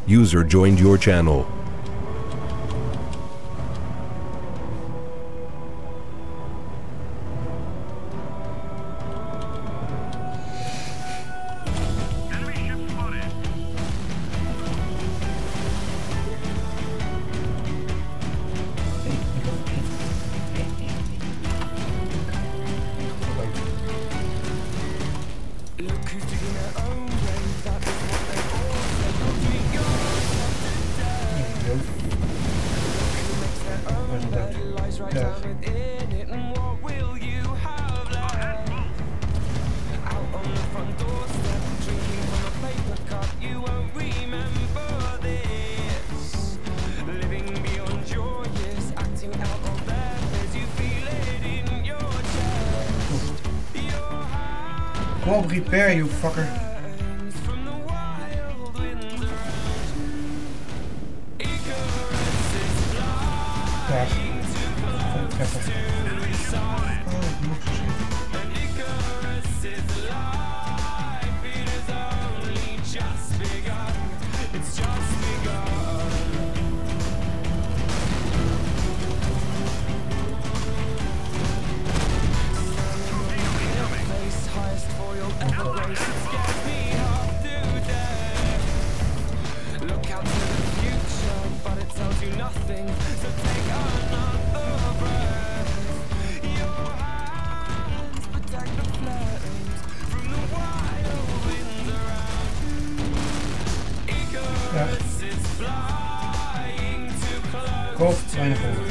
User joined your channel. Come on, repair, you fucker. Daar. Treffer. Oh, nog zo zien. Koop, weinig over.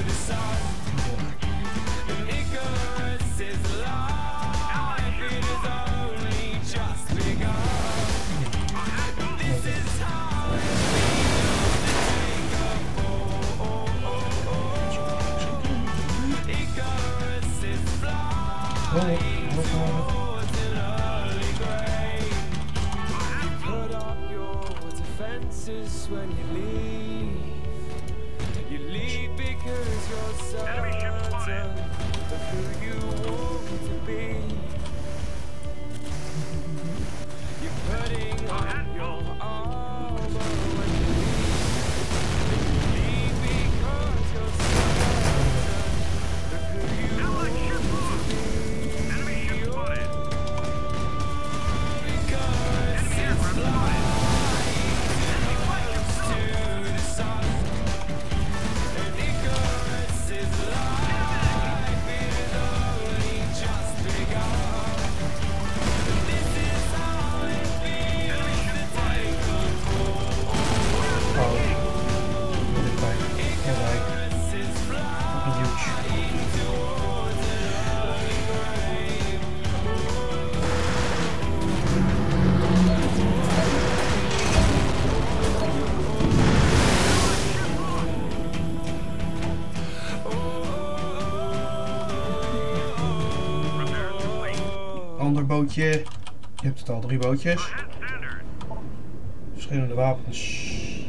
When you leave, because you're certain of who you want to be. You're putting on your armor when you leave because you're certain of who you want to be. Icarus is flying. Ander bootje. Je hebt het al, 3 bootjes. Verschillende wapens.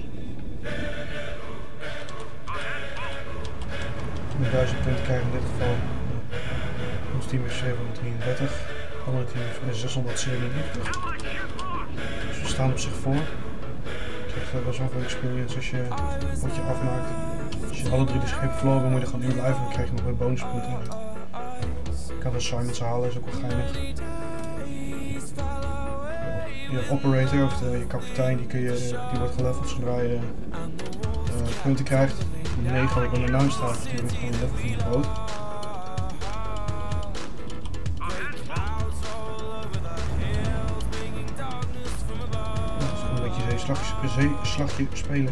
Met 1000 punten krijgen in dit geval. Ons team is 733. Andere team is 697. Dus we staan op zich voor. Ik zeg, dat was wel veel experience als je een potje afmaakt. Als je alle 3 de schepen verloren moet je er gewoon in blijven. Dan krijg je nog weer bonuspunten. Je kan assignments halen, is ook wel geinig. Je operator, of je kapitein, die wordt geleveld zodra je punten krijgt. 9 op een naam staat, die wordt gewoon level van de boot. Dat is gewoon een beetje zeeslagje spelen.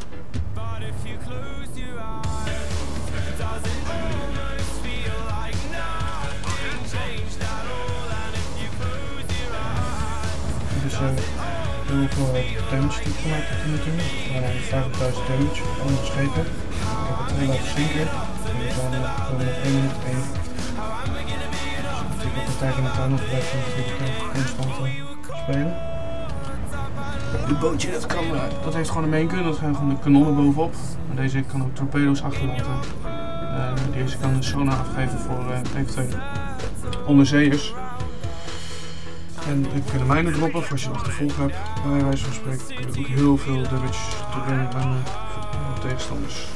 Heel veel damage die ik gemaakt heb natuurlijk. Bijna 50.000 damage op andere schepen. Ik heb het 2 laten zinken. En we zijn nog 1 minuut 1. Dus ik heb een tijd in het tuin opgelegd om natuurlijk constant spelen. Dit bootje dat heeft gewoon een main gun, dat zijn gewoon de kanonnen bovenop. En deze kan ook torpedo's achterlaten. Deze kan een sonar afgeven voor eventuele onderzeeërs. En je kunt mijnen droppen voor als je een achtervolg hebt. Bij wijze van spreken kun je ook heel veel damage toebrengen aan tegenstanders.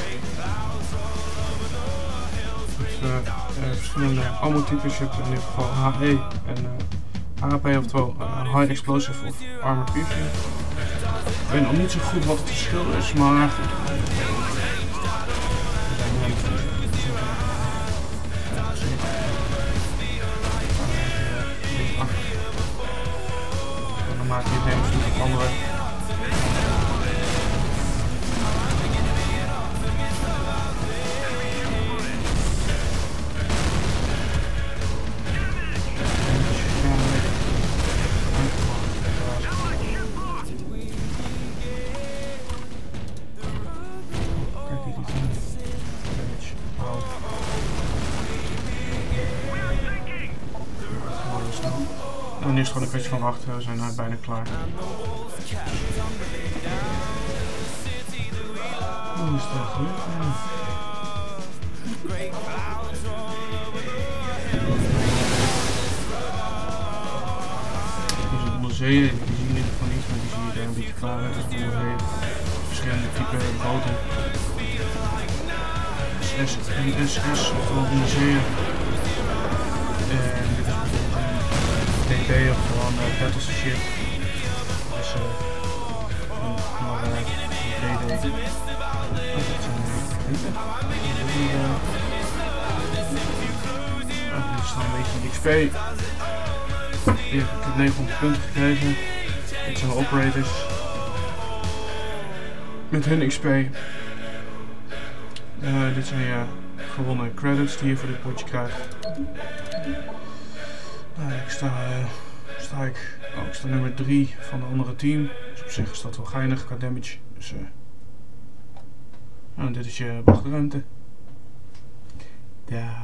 Verschillende ammo-types. Je hebt in ieder geval HE en AP, oftewel High Explosive of Armor Piercing. Ik weet nog niet zo goed wat het verschil is, maar goed. Dan maak je het damage met andere. En nu is het gewoon een kwestie van wachten, we zijn bijna klaar. Hoe is dat gelukt? Dus onderzeeën, die zie je in ieder geval niet, maar die zie je daar een beetje klaar. Dus onderzeeën, verschillende typen boten. SS en SS, oftewel onderzeeën. En dit is TP of gewoon battleship. Dus een BD. Dat zijn dit is dan een beetje XP. Hier, ik heb 900 punten gekregen. Dit zijn de operators. Met hun XP. Dit zijn je gewonnen credits die je voor dit potje krijgt. Ik sta nummer 3 van de andere team. Dus op zich is dat wel geinig qua damage. Dus, dit is je wachtruimte. Daar.